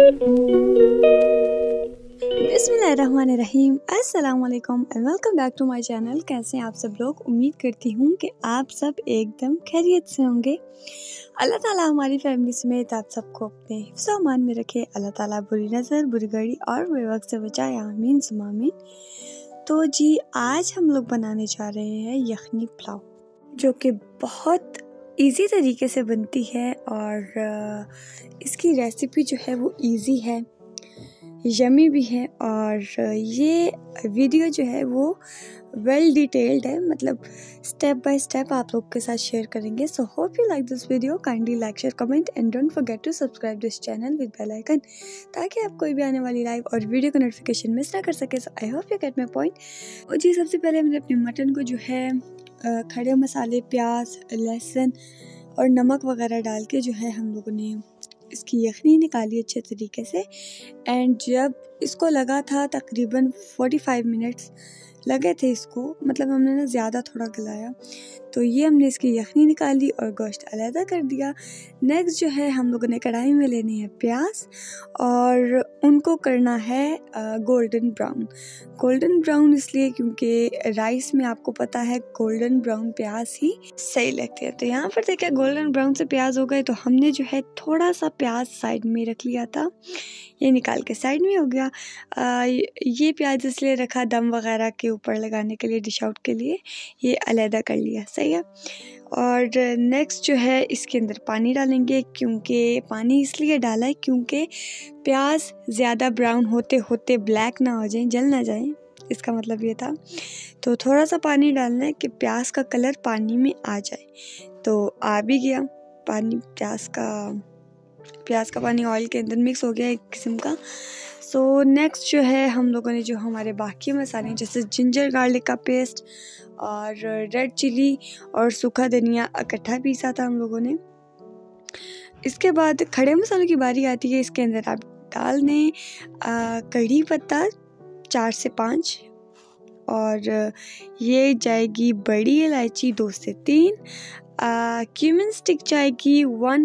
बिस्मिल्लाहिर्रहमानिर्रहीम, अस्सलाम वालेकुम and welcome back to my channel. कैसे हैं आप सब लोग? उम्मीद करती हूँ कि आप सब एकदम खैरियत से होंगे। अल्लाह ताला हमारी फैमिली समेत आप सबको अपने हिफ्ज़ अमान में रखे। अल्लाह ताला बुरी नज़र, बुरी घड़ी और बुरे वक्त से बचाए, आमीन सुम्मा आमीन। तो जी आज हम लोग बनाने जा रहे हैं यखनी पुलाव, जो कि बहुत इजी तरीके से बनती है और इसकी रेसिपी जो है वो इजी है, यमी भी है और ये वीडियो जो है वो वेल डिटेल्ड है, मतलब स्टेप बाय स्टेप आप लोग के साथ शेयर करेंगे। So hope you like this video. Kindly like, share, comment and don't forget to subscribe this channel with bell icon, ताकि आप कोई भी आने वाली लाइव और वीडियो का नोटिफिकेशन मिस ना कर सके। So I hope you get my point. और जी सबसे पहले मैंने अपने मटन को जो है खड़े मसाले, प्याज, लहसुन और नमक वगैरह डाल के जो है हम लोगों ने इसकी यखनी निकाली अच्छे तरीके से। एंड जब इसको लगा था तकरीबन 45 मिनट्स लगे थे इसको, मतलब हमने ना ज़्यादा थोड़ा गलाया, तो ये हमने इसकी यखनी निकाली और गोश्त अलहदा कर दिया। नेक्स्ट जो है हम लोगों ने कढ़ाई में लेनी है प्याज और उनको करना है गोल्डन ब्राउन। गोल्डन ब्राउन इसलिए क्योंकि राइस में आपको पता है गोल्डन ब्राउन प्याज ही सही लगते हैं। तो यहाँ पर देखिए गोल्डन ब्राउन से प्याज हो गए, तो हमने जो है थोड़ा सा प्याज साइड में रख लिया था, ये निकाल के साइड में हो गया। ये प्याज इसलिए रखा दम वगैरह के ऊपर लगाने के लिए, डिश आउट के लिए, ये अलहदा कर लिया, सही है। और नेक्स्ट जो है इसके अंदर पानी डालेंगे, क्योंकि पानी इसलिए डाला है क्योंकि प्याज ज़्यादा ब्राउन होते होते ब्लैक ना हो जाए, जल ना जाए, इसका मतलब ये था। तो थोड़ा सा पानी डालना है कि प्याज का कलर पानी में आ जाए। तो आ भी गया पानी, प्याज का पानी ऑयल के अंदर मिक्स हो गया एक किस्म का। सो नेक्स्ट जो है हम लोगों ने जो हमारे बाकी मसाले जैसे जिंजर गार्लिक का पेस्ट और रेड चिली और सूखा धनिया इकट्ठा पीसा था हम लोगों ने। इसके बाद खड़े मसालों की बारी आती है। इसके अंदर आप डाल दें कड़ी पत्ता 4 से 5 और ये जाएगी बड़ी इलायची 2 से 3, क्यूमिन स्टिक जाएगी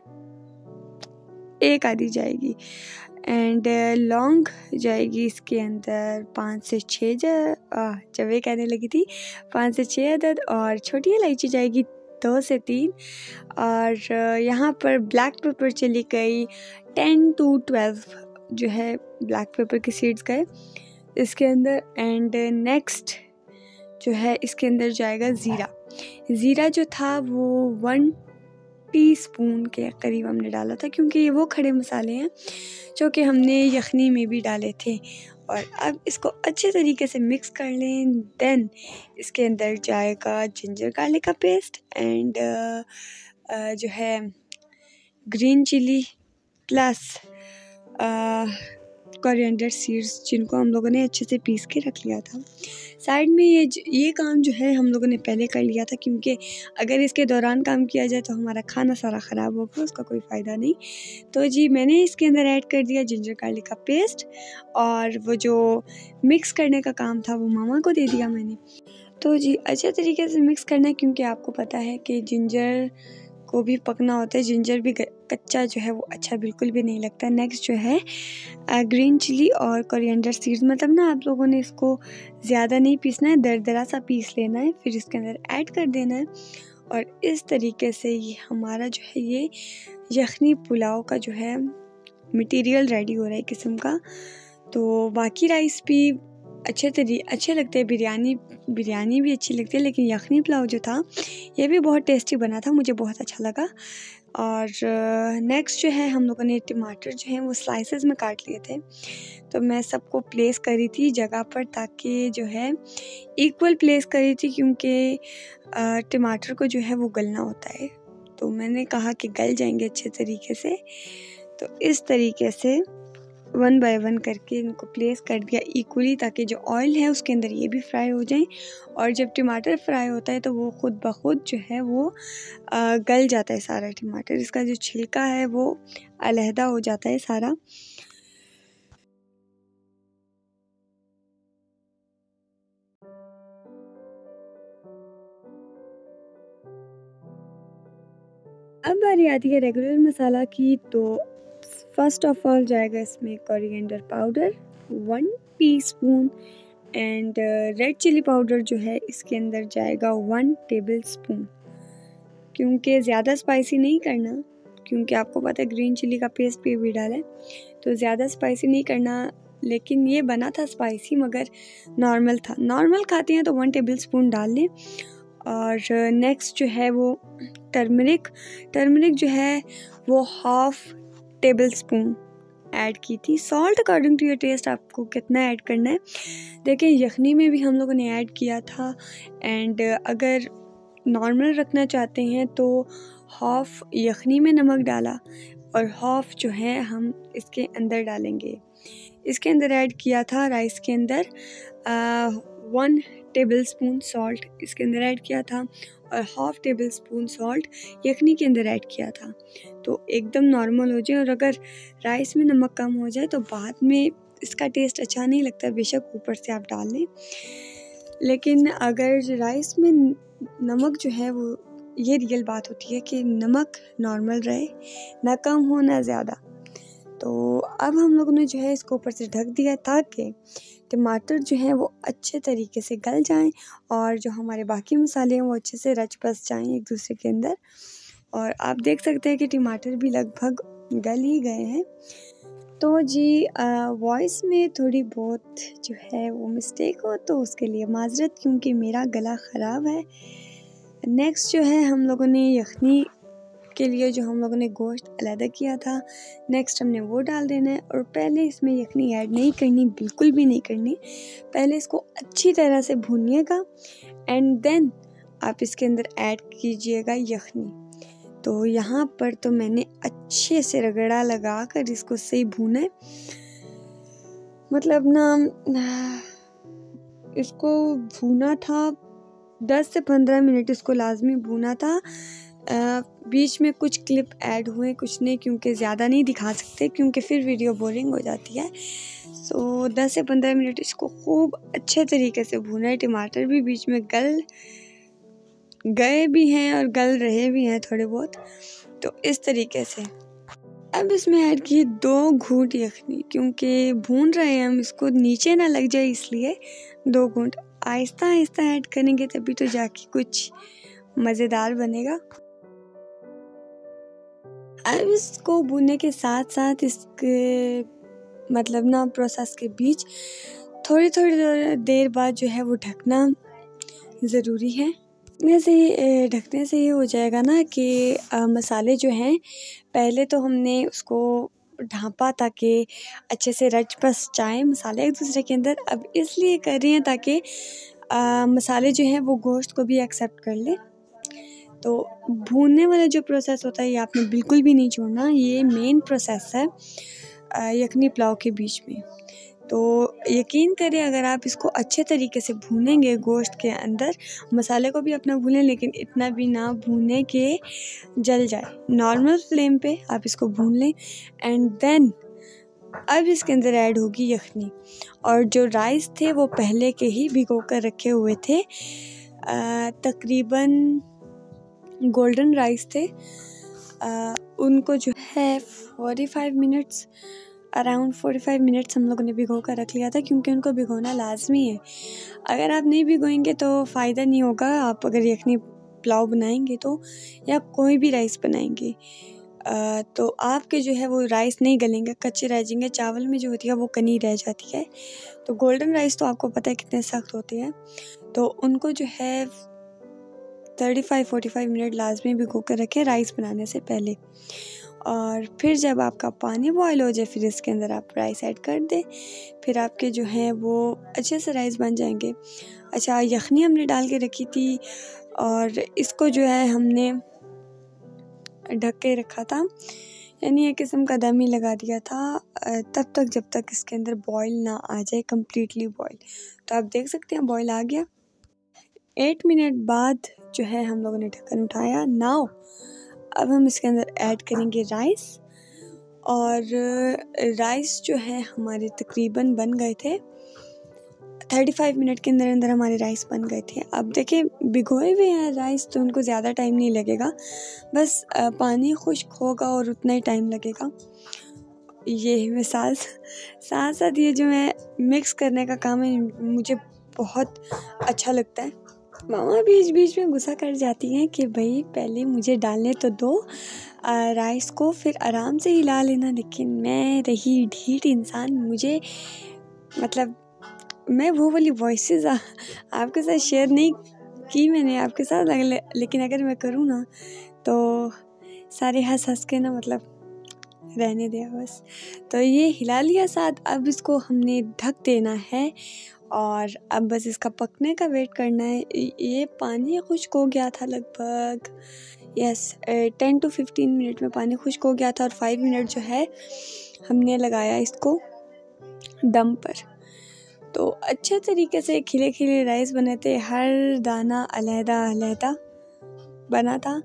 1 आधी जाएगी एंड लौंग जाएगी इसके अंदर 5 से 6 जवे कहने लगी थी 5 से 6 अदद, और छोटी इलायची जाएगी 2 से 3 और यहाँ पर ब्लैक पेपर चली गई 10 to 12 जो है ब्लैक पेपर की सीड्स गए इसके अंदर। एंड नेक्स्ट जो है इसके अंदर जाएगा ज़ीरा जो था वो 1 टीस्पून के करीब हमने डाला था, क्योंकि ये वो खड़े मसाले हैं जो कि हमने यखनी में भी डाले थे। और अब इसको अच्छे तरीके से मिक्स कर लें। देन इसके अंदर जाएगा जिंजर गार्लिक का पेस्ट एंड जो है green chilli plus coriander seeds, जिनको हम लोगों ने अच्छे से पीस के रख लिया था साइड में। ये काम जो है हम लोगों ने पहले कर लिया था, क्योंकि अगर इसके दौरान काम किया जाए तो हमारा खाना सारा ख़राब होगा, उसका कोई फ़ायदा नहीं। तो जी मैंने इसके अंदर ऐड कर दिया जिंजर गार्लिक का पेस्ट और वो जो मिक्स करने का काम था वो मामा को दे दिया मैंने। तो जी अच्छे तरीके से मिक्स करना है, क्योंकि आपको पता है कि जिंजर को भी पकना होता है, जिंजर भी कच्चा जो है वो अच्छा बिल्कुल भी नहीं लगता। नेक्स्ट जो है ग्रीन चिली और कोरिएंडर सीड्स, मतलब ना आप लोगों ने इसको ज़्यादा नहीं पीसना है, दरदरा सा पीस लेना है, फिर इसके अंदर ऐड कर देना है। और इस तरीके से ये हमारा जो है ये यखनी पुलाव का जो है मटेरियल रेडी हो रहा है किस्म का। तो बाकी राइस भी अच्छे लगते हैं, बिरयानी भी अच्छी लगती है, लेकिन यखनी पुलाव जो था ये भी बहुत टेस्टी बना था, मुझे बहुत अच्छा लगा। और नेक्स्ट जो है हम लोगों ने टमाटर जो हैं वो स्लाइसेस में काट लिए थे, तो मैं सबको प्लेस करी थी जगह पर, ताकि जो है इक्वल प्लेस करी थी, क्योंकि टमाटर को जो है वो गलना होता है, तो मैंने कहा कि गल जाएंगे अच्छे तरीके से। तो इस तरीके से 1 बाय 1 करके इनको प्लेस कर दिया इक्वली, ताकि जो ऑयल है उसके अंदर ये भी फ्राई हो जाए। और जब टमाटर फ्राई होता है तो वो खुद ब खुद जो है वो गल जाता है सारा टमाटर, इसका जो छिलका है वो अलहदा हो जाता है सारा। अब बारी आती है रेगुलर मसाला की। तो फर्स्ट ऑफ ऑल जाएगा इसमें coriander powder 1 teaspoon and red chilli powder जो है इसके अंदर जाएगा 1 टेबल स्पून, क्योंकि ज़्यादा स्पाइसी नहीं करना, क्योंकि आपको पता है ग्रीन चिली का पेस्ट भी डाला है, तो ज़्यादा स्पाइसी नहीं करना। लेकिन ये बना था स्पाइसी मगर नॉर्मल था, नॉर्मल खाते हैं तो 1 टेबल स्पून डाल लें। और नेक्स्ट जो है वो टर्मरिक जो है वो 1/2 टेबल स्पून ऐड की थी। Salt according to your taste आपको कितना ऐड करना है। देखिए यखनी में भी हम लोगों ने ऐड किया था, एंड अगर नॉर्मल रखना चाहते हैं तो 1/2 यखनी में नमक डाला और 1/2 जो है हम इसके अंदर डालेंगे। इसके अंदर ऐड किया था राइस के अंदर 1 टेबल स्पून सॉल्ट इसके अंदर ऐड किया था और 1/2 टेबल स्पून सॉल्ट यखनी के अंदर ऐड किया था। तो एकदम नॉर्मल हो जाए, और अगर राइस में नमक कम हो जाए तो बाद में इसका टेस्ट अच्छा नहीं लगता, बेशक ऊपर से आप डाल लें। लेकिन अगर राइस में नमक जो है वो, ये रियल बात होती है कि नमक नॉर्मल रहे, ना कम हो ना ज़्यादा। तो अब हम लोगों ने जो है इसको ऊपर से ढक दिया ताकि टमाटर जो है वो अच्छे तरीके से गल जाएं और जो हमारे बाकी मसाले हैं वो अच्छे से रच बस जाएं एक दूसरे के अंदर। और आप देख सकते हैं कि टमाटर भी लगभग गल ही गए हैं। तो जी वॉइस में थोड़ी बहुत जो है वो मिस्टेक हो तो उसके लिए माजरत, क्योंकि मेरा गला ख़राब है। नेक्स्ट जो है हम लोगों ने यखनी के लिए जो हम लोगों ने गोश्त अलग किया था, नेक्स्ट हमने वो डाल देना है। और पहले इसमें यखनी ऐड नहीं करनी, बिल्कुल भी नहीं करनी। पहले इसको अच्छी तरह से भूनिएगा एंड देन आप इसके अंदर ऐड कीजिएगा यखनी। तो यहाँ पर तो मैंने अच्छे से रगड़ा लगा कर इसको सही भूना है, मतलब ना इसको भूना था 10 से 15 मिनट इसको लाजमी भूना था। बीच में कुछ क्लिप ऐड हुए, कुछ नहीं, क्योंकि ज़्यादा नहीं दिखा सकते क्योंकि फिर वीडियो बोरिंग हो जाती है। सो 10 से 15 मिनट इसको खूब अच्छे तरीके से भूना है। टमाटर भी बीच में गल गए भी हैं और गल रहे भी हैं थोड़े बहुत, तो इस तरीके से। अब इसमें ऐड किए 2 घूंट यखनी, क्योंकि भून रहे हैं हम इसको नीचे ना लग जाए, इसलिए 2 घूंट आहिस्ता आहिस्ता ऐड करेंगे तभी तो जाके कुछ मज़ेदार बनेगा। अब इसको भूनने के साथ साथ इसके मतलब ना प्रोसेस के बीच थोड़ी देर बाद जो है वो ढकना ज़रूरी है। वैसे ढकने से ये हो जाएगा ना कि मसाले जो हैं, पहले तो हमने उसको ढाँपा ताकि अच्छे से रच बस जाएँ मसाले एक दूसरे के अंदर। अब इसलिए कर रही हैं ताकि मसाले जो हैं वो गोश्त को भी एक्सेप्ट कर ले। तो भूनने वाला जो प्रोसेस होता है ये आपने बिल्कुल भी नहीं छोड़ना, ये मेन प्रोसेस है यखनी पुलाव के बीच में। तो यकीन करें अगर आप इसको अच्छे तरीके से भूनेंगे गोश्त के अंदर, मसाले को भी अपना भूनें लेकिन इतना भी ना भूनें कि जल जाए। नॉर्मल फ्लेम पे आप इसको भून लें एंड देन अब इसके अंदर ऐड होगी यखनी। और जो राइस थे वो पहले के ही भिगो कर रखे हुए थे, तकरीबन गोल्डन राइस थे। उनको जो है 45 मिनट्स अराउंड 45 मिनट्स हम लोगों ने भिगो कर रख लिया था, क्योंकि उनको भिगोना लाजमी है। अगर आप नहीं भिगोएंगे तो फ़ायदा नहीं होगा। आप अगर यखनी पुलाव बनाएंगे तो, या कोई भी राइस बनाएंगे तो आपके जो है वो राइस नहीं गलेंगे, कच्चे रह जाएंगे। चावल में जो होती है वो कनी रह जाती है। तो गोल्डन राइस तो आपको पता है कितने सख्त होते हैं, तो उनको जो है 35-45 मिनट लाजमी भिगो कर रखें राइस बनाने से पहले। और फिर जब आपका पानी बॉयल हो जाए फिर इसके अंदर आप राइस ऐड कर दें, फिर आपके जो हैं वो अच्छे से राइस बन जाएंगे। अच्छा, यखनी हमने डाल के रखी थी और इसको जो है हमने ढक के रखा था, यानी एक किस्म का दम ही लगा दिया था तब तक जब तक इसके अंदर बॉयल ना आ जाए कम्प्लीटली बॉयल। तो आप देख सकते हैं बॉयल आ गया। 8 मिनट बाद जो है हम लोगों ने ढक्कन उठाया। नाउ अब हम इसके अंदर ऐड करेंगे राइस, और राइस जो है हमारे तकरीबन बन गए थे 35 मिनट के अंदर अंदर हमारे राइस बन गए थे। अब देखिए भिगोए हुए हैं राइस तो उनको ज़्यादा टाइम नहीं लगेगा, बस पानी खुश्क होगा और उतना ही टाइम लगेगा। ये मैं साथ साथ ये जो है मिक्स करने का काम है मुझे बहुत अच्छा लगता है। मामा बीच बीच में गुस्सा कर जाती हैं कि भाई पहले मुझे डालने तो दो राइस को, फिर आराम से हिला लेना। लेकिन मैं रही ढीठ इंसान, मुझे मतलब मैं वो वाली वॉइसेस आपके साथ शेयर नहीं की मैंने आपके साथ, लेकिन अगर मैं करूँ ना तो सारे हंस हंस के ना मतलब रहने दिया बस। तो ये हिला लिया साथ, अब इसको हमने ढक देना है और अब बस इसका पकने का वेट करना है। ये पानी खुश्क हो गया था लगभग 10 to 15 मिनट में पानी खुश्क हो गया था और 5 मिनट जो है हमने लगाया इसको दम पर। तो अच्छे तरीके से खिले खिले राइस बने थे, हर दाना अलहदा अलहदा बना था।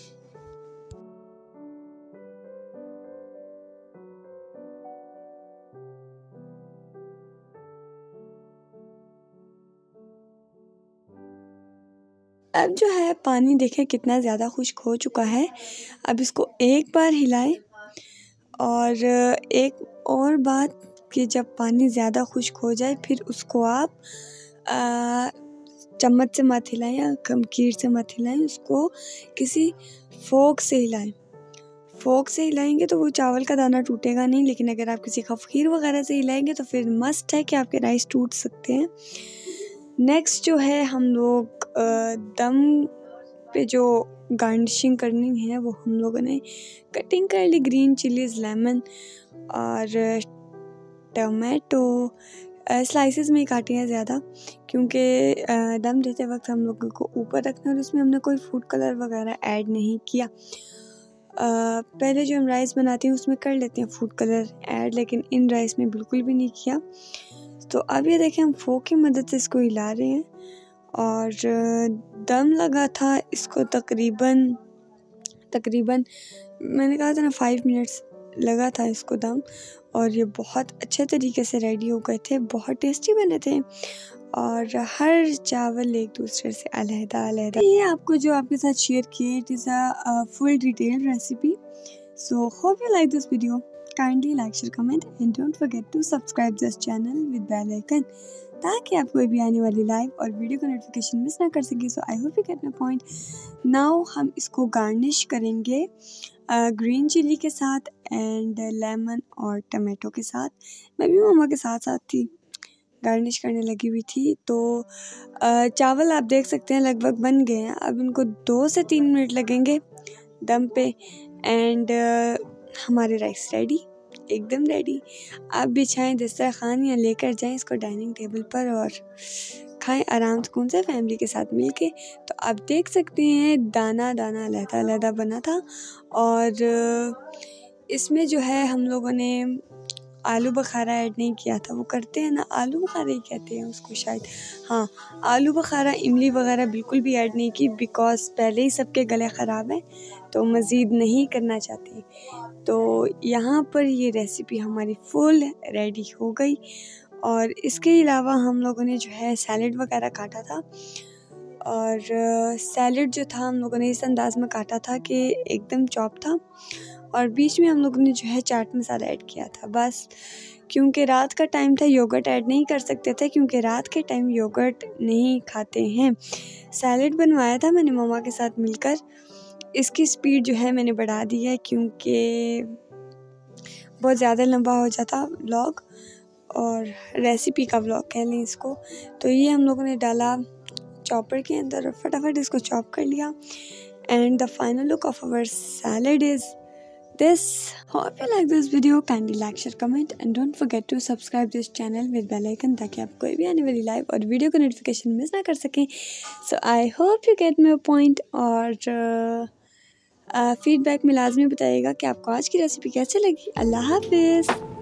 अब जो है पानी देखें कितना ज़्यादा खुश्क हो चुका है। अब इसको एक बार हिलाएं और एक और बात कि जब पानी ज़्यादा खुश्क हो जाए फिर उसको आप चम्मच से मत हिलाएं या खमीर से मत हिलाएं, उसको किसी फोक से हिलाएं। फोक से हिलाएंगे तो वो चावल का दाना टूटेगा नहीं, लेकिन अगर आप किसी खमीर वगैरह से हिलाएंगे तो फिर मस्ट है कि आपके राइस टूट सकते हैं। नेक्स्ट जो है हम लोग दम पे जो गार्निशिंग करनी है वो हम लोगों ने कटिंग कर ली, ग्रीन चिलीज, लेमन और टमाटो स्लाइसेस में ही काटी है ज़्यादा, क्योंकि दम देते वक्त हम लोगों को ऊपर रखना है और उसमें हमने कोई फूड कलर वगैरह ऐड नहीं किया। पहले जो हम राइस बनाते हैं उसमें कर लेते हैं फूड कलर ऐड, लेकिन इन राइस में बिल्कुल भी नहीं किया। तो अब ये देखें हम फोक की मदद से इसको हिला रहे हैं और दम लगा था इसको तकरीबन मैंने कहा था ना 5 मिनट्स लगा था इसको दम, और ये बहुत अच्छे तरीके से रेडी हो गए थे, बहुत टेस्टी बने थे और हर चावल एक दूसरे से अलहदा अलहदा। ये आपको जो आपके साथ शेयर किए, it is a full detail recipe. So hope you like this video. Kindly like, share, comment and don't forget to subscribe this channel with bell icon ताकि आप कोई भी आने वाली लाइव और वीडियो का नोटिफिकेशन मिस ना कर सके। So I hope you get my point. Now हम इसको गार्निश करेंगे ग्रीन चिली के साथ एंड लेमन और टमाटो के साथ। मैं भी मम्मा के साथ साथ थी, गार्निश करने लगी हुई थी। तो चावल आप देख सकते हैं लगभग बन गए हैं। अब इनको 2 से 3 मिनट लगेंगे दम पे एंड हमारे राइस रेडी, एकदम रेडी। आप बिछाएं दस्तरखान या लेकर जाएं इसको डाइनिंग टेबल पर और खाएं आराम सुकून से फैमिली के साथ मिलके। तो आप देख सकते हैं दाना दाना अलहदा अलहदा बना था और इसमें जो है हम लोगों ने आलू बुखारा ऐड नहीं किया था। वो करते हैं ना, आलू बुखारा ही कहते हैं उसको शायद, हाँ आलू बुखारा, इमली वगैरह बिल्कुल भी ऐड नहीं की, बिकॉज पहले ही सबके गले ख़राब हैं तो मज़ीद नहीं करना चाहते। तो यहाँ पर ये रेसिपी हमारी फुल रेडी हो गई और इसके अलावा हम लोगों ने जो है सैलड वगैरह काटा था और सैलड जो था हम लोगों ने इस अंदाज़ में काटा था कि एकदम चॉप था और बीच में हम लोगों ने जो है चाट मसाला ऐड किया था बस। क्योंकि रात का टाइम था, योगर्ट ऐड नहीं कर सकते थे क्योंकि रात के टाइम योगर्ट नहीं खाते हैं। सैलड बनवाया था मैंने मम्मा के साथ मिलकर। इसकी स्पीड जो है मैंने बढ़ा दी है क्योंकि बहुत ज़्यादा लंबा हो जाता व्लॉग, और रेसिपी का व्लॉग कह लें इसको। तो ये हम लोगों ने डाला चॉपर के अंदर और फटाफट इसको चॉप कर लिया and the final look of our salad is this. Hope you like this video. Kindly like, share, comment and don't forget to subscribe this channel with bell icon ताकि आप कोई भी आने वाली लाइव और वीडियो का नोटिफिकेशन मिस ना कर सकें। So I hope you get my point और फीडबैक में लाजमी बताइएगा कि आपको आज की रेसिपी कैसे लगी। अल्लाह हाफिज़।